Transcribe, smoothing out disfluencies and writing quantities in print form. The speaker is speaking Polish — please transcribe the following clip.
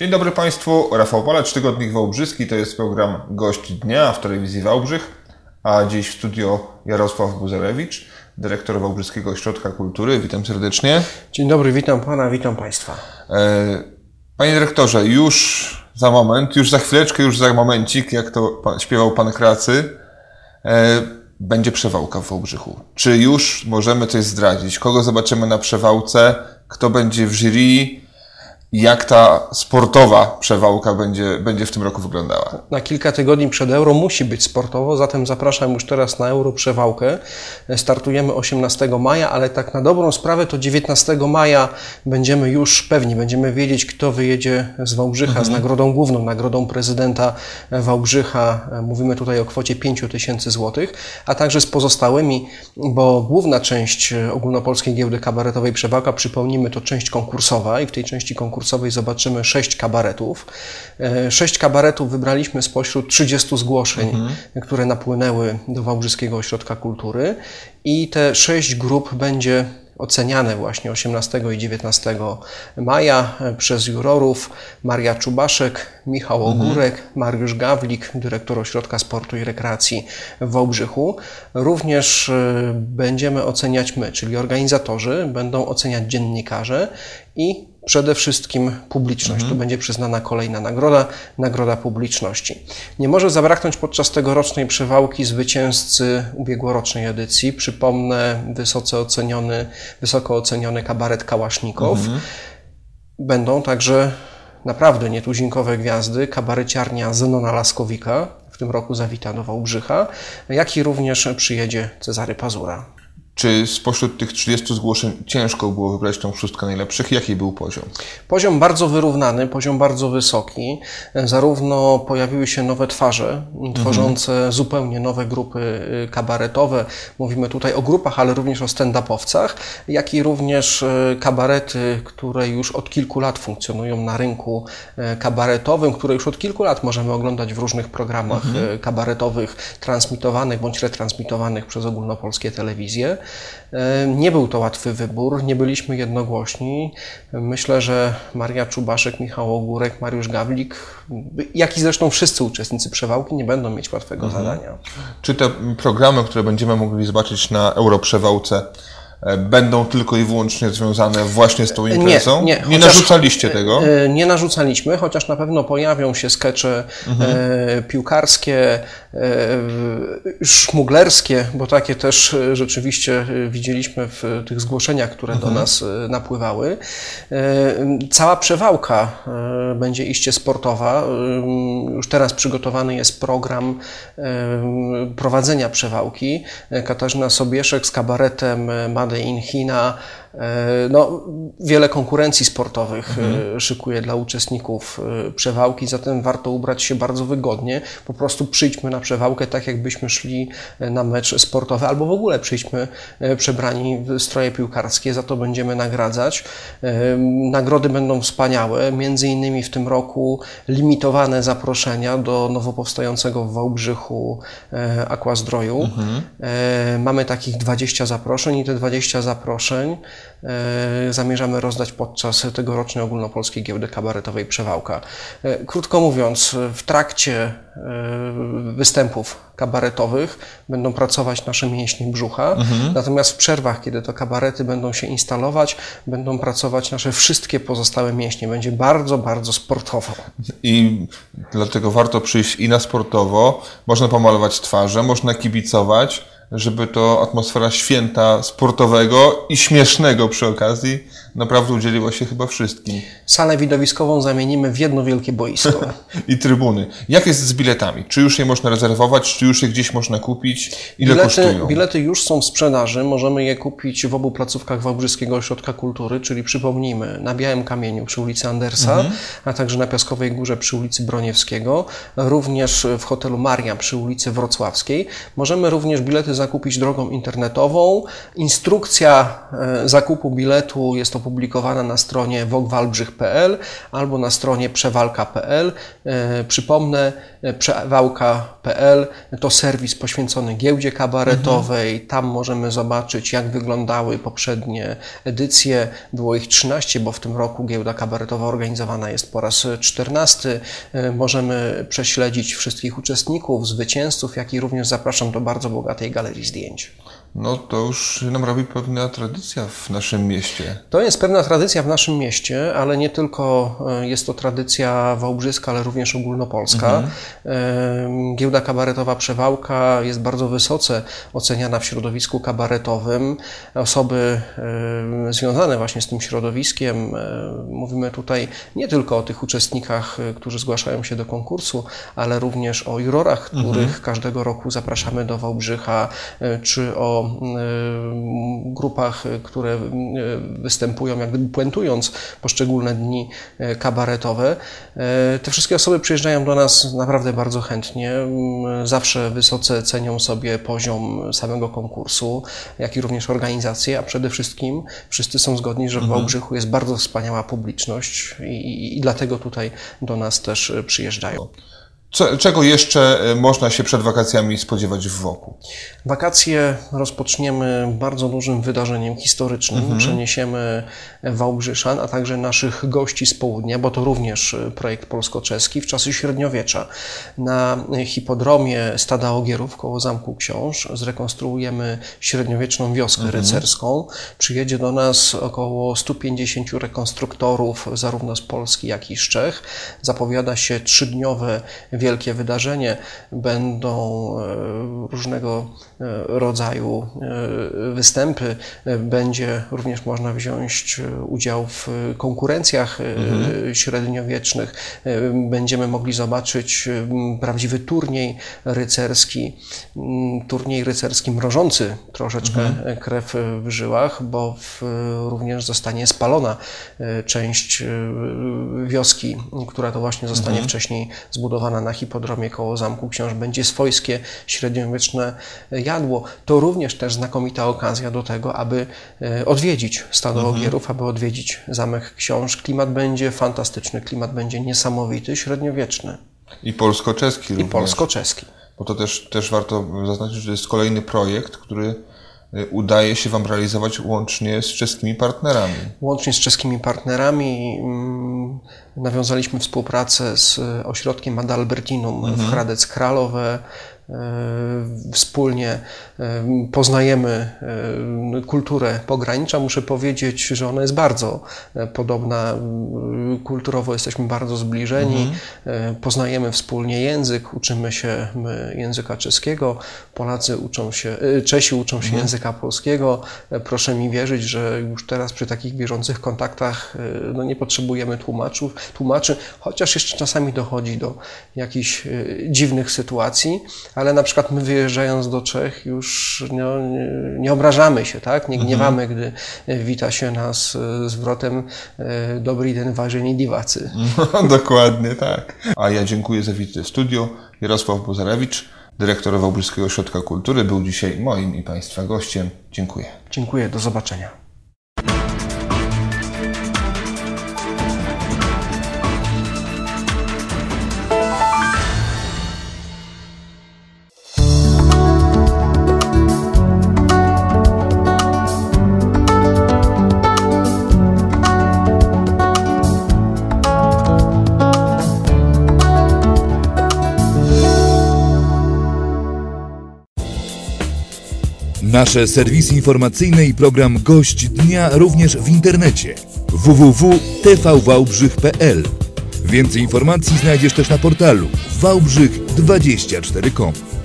Dzień dobry Państwu, Rafał Palacz, Tygodnik Wałbrzyski, to jest program Gość Dnia w telewizji Wałbrzych, a dziś w studio Jarosław Buzerewicz, dyrektor Wałbrzyskiego Ośrodka Kultury. Witam serdecznie. Dzień dobry, witam Pana, witam Państwa. Panie dyrektorze, już za moment, już za chwileczkę, już za momencik, jak to śpiewał Pan Kracy, będzie przewałka w Wałbrzychu. Czy już możemy coś zdradzić? Kogo zobaczymy na przewałce? Kto będzie w jury? Jak ta sportowa przewałka będzie w tym roku wyglądała? Na kilka tygodni przed Euro musi być sportowo, zatem zapraszam już teraz na Euro przewałkę. Startujemy 18 maja, ale tak na dobrą sprawę to 19 maja będziemy już pewni, będziemy wiedzieć, kto wyjedzie z Wałbrzycha z nagrodą główną, nagrodą prezydenta Wałbrzycha. Mówimy tutaj o kwocie 5000 zł, a także z pozostałymi, bo główna część Ogólnopolskiej Giełdy Kabaretowej Przewałka, przypomnijmy, to część konkursowa i w tej części konkursowej zobaczymy 6 kabaretów. 6 kabaretów wybraliśmy spośród 30 zgłoszeń, które napłynęły do Wałbrzyskiego Ośrodka Kultury i te 6 grup będzie oceniane właśnie 18 i 19 maja przez jurorów: Maria Czubaszek, Michał Ogórek, Mariusz Gawlik, dyrektor Ośrodka Sportu i Rekreacji w Wałbrzychu. Również będziemy oceniać my, czyli organizatorzy, będą oceniać dziennikarze i przede wszystkim publiczność. Tu będzie przyznana kolejna nagroda, nagroda publiczności. Nie może zabraknąć podczas tegorocznej przewałki zwycięzcy ubiegłorocznej edycji. Przypomnę, wysoko oceniony kabaret Kałasznikow. Będą także naprawdę nietuzinkowe gwiazdy, kabareciarnia Zenona Laskowika, w tym roku zawita do Wałbrzycha, jak i również przyjedzie Cezary Pazura. Czy spośród tych 30 zgłoszeń ciężko było wybrać tą szóstkę najlepszych? Jaki był poziom? Poziom bardzo wyrównany, poziom bardzo wysoki. Zarówno pojawiły się nowe twarze, tworzące zupełnie nowe grupy kabaretowe. Mówimy tutaj o grupach, ale również o stand-upowcach, jak i również kabarety, które już od kilku lat funkcjonują na rynku kabaretowym, które już od kilku lat możemy oglądać w różnych programach kabaretowych, transmitowanych bądź retransmitowanych przez ogólnopolskie telewizje. Nie był to łatwy wybór, nie byliśmy jednogłośni. Myślę, że Maria Czubaszek, Michał Ogórek, Mariusz Gawlik, jak i zresztą wszyscy uczestnicy przewałki, nie będą mieć łatwego zadania. Czy te programy, które będziemy mogli zobaczyć na Europrzewałce, będą tylko i wyłącznie związane właśnie z tą imprezą? Nie narzucaliście tego? Nie narzucaliśmy, chociaż na pewno pojawią się skecze piłkarskie, szmuglerskie, bo takie też rzeczywiście widzieliśmy w tych zgłoszeniach, które do nas napływały. Cała przewałka będzie iście sportowa. Już teraz przygotowany jest program prowadzenia przewałki. Katarzyna Sobieszek z kabaretem Made in China. Wiele konkurencji sportowych szykuje dla uczestników przewałki, zatem warto ubrać się bardzo wygodnie. Po prostu przyjdźmy na przewałkę tak, jakbyśmy szli na mecz sportowy, albo w ogóle przyjdźmy przebrani w stroje piłkarskie, za to będziemy nagradzać. Nagrody będą wspaniałe, między innymi w tym roku limitowane zaproszenia do nowo powstającego w Wałbrzychu Aquazdroju. Mamy takich 20 zaproszeń i te 20 zaproszeń zamierzamy rozdać podczas tegorocznej Ogólnopolskiej Giełdy Kabaretowej Przewałka. Krótko mówiąc, w trakcie występów kabaretowych będą pracować nasze mięśnie brzucha, natomiast w przerwach, kiedy to kabarety będą się instalować, będą pracować nasze wszystkie pozostałe mięśnie. Będzie bardzo, bardzo sportowo. I dlatego warto przyjść i na sportowo, można pomalować twarze, można kibicować, żeby to atmosfera święta sportowego i śmiesznego przy okazji naprawdę udzieliła się chyba wszystkim. Salę widowiskową zamienimy w jedno wielkie boisko. I trybuny. Jak jest z biletami? Czy już je można rezerwować? Czy już je gdzieś można kupić? Ile kosztują? Bilety już są w sprzedaży. Możemy je kupić w obu placówkach Wałbrzyskiego Ośrodka Kultury, czyli przypomnijmy, na Białym Kamieniu przy ulicy Andersa, a także na Piaskowej Górze przy ulicy Broniewskiego, również w hotelu Maria przy ulicy Wrocławskiej. Możemy również bilety zakupić drogą internetową. Instrukcja zakupu biletu jest opublikowana na stronie wogwałbrzych.pl albo na stronie przewalka.pl. Przypomnę, przewałka.pl to serwis poświęcony giełdzie kabaretowej. Tam możemy zobaczyć, jak wyglądały poprzednie edycje. Było ich 13, bo w tym roku giełda kabaretowa organizowana jest po raz 14. Możemy prześledzić wszystkich uczestników, zwycięzców, jak i również zapraszam do bardzo bogatej galerii zdjęć. No to już nam robi pewna tradycja w naszym mieście. To jest pewna tradycja w naszym mieście, ale nie tylko jest to tradycja wałbrzyska, ale również ogólnopolska. Giełda kabaretowa Przewałka jest bardzo wysoce oceniana w środowisku kabaretowym. Osoby związane właśnie z tym środowiskiem, mówimy tutaj nie tylko o tych uczestnikach, którzy zgłaszają się do konkursu, ale również o jurorach, których każdego roku zapraszamy do Wałbrzycha, czy o grupach, które występują, jak gdyby puentując poszczególne dni kabaretowe. Te wszystkie osoby przyjeżdżają do nas naprawdę bardzo chętnie. Zawsze wysoce cenią sobie poziom samego konkursu, jak i również organizację, a przede wszystkim wszyscy są zgodni, że w Wałbrzychu jest bardzo wspaniała publiczność i dlatego tutaj do nas też przyjeżdżają. Czego jeszcze można się przed wakacjami spodziewać w Woku? Wakacje rozpoczniemy bardzo dużym wydarzeniem historycznym. Przeniesiemy Wałbrzyszan, a także naszych gości z południa, bo to również projekt polsko-czeski, w czasy średniowiecza. Na hipodromie Stada Ogierów koło Zamku Książ zrekonstruujemy średniowieczną wioskę rycerską. Przyjedzie do nas około 150 rekonstruktorów zarówno z Polski, jak i z Czech. Zapowiada się 3-dniowe wielkie wydarzenie. Będą różnego rodzaju występy. Będzie również można wziąć udział w konkurencjach średniowiecznych. Będziemy mogli zobaczyć prawdziwy turniej rycerski mrożący troszeczkę krew w żyłach, bo również zostanie spalona część wioski, która to właśnie zostanie wcześniej zbudowana na hipodromie koło Zamku Książ. Będzie swojskie średniowieczne jadło. To również też znakomita okazja do tego, aby odwiedzić Stado Ogierów, aby odwiedzić Zamek Książ. Klimat będzie fantastyczny, klimat będzie niesamowity, średniowieczny. I polsko-czeski również. I polsko-czeski. Bo to też warto zaznaczyć, że to jest kolejny projekt, który udaje się Wam realizować łącznie z czeskimi partnerami. Łącznie z czeskimi partnerami nawiązaliśmy współpracę z ośrodkiem Adalbertinum w Hradec Králové. Wspólnie poznajemy kulturę pogranicza. Muszę powiedzieć, że ona jest bardzo podobna. Kulturowo jesteśmy bardzo zbliżeni. Poznajemy wspólnie język, uczymy się języka czeskiego, Czesi uczą się języka polskiego. Proszę mi wierzyć, że już teraz przy takich bieżących kontaktach nie potrzebujemy tłumaczy, chociaż jeszcze czasami dochodzi do jakichś dziwnych sytuacji, ale na przykład my wyjeżdżając do Czech już nie obrażamy się, tak? Nie gniewamy, gdy wita się nas zwrotem dobry den, ważeni diwacy. Dokładnie tak. A ja dziękuję za wizytę w studiu. Jarosław Bozarewicz, dyrektor Wałbrzyskiego Ośrodka Kultury, był dzisiaj moim i Państwa gościem. Dziękuję. Dziękuję, do zobaczenia. Nasze serwisy informacyjne i program Gość Dnia również w internecie www.tvwałbrzych.pl. Więcej informacji znajdziesz też na portalu wałbrzych24.com.